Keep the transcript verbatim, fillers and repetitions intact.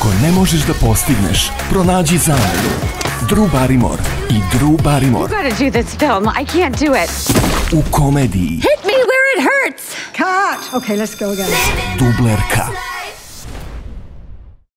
ne možeš da postigneš, pronađi zamenu. Drew Barrymore i Drew Barrymore. You gotta do this film. I can't do it. U komediji. Hit me where it hurts. Cut. Okay, let's go again. Dublerka.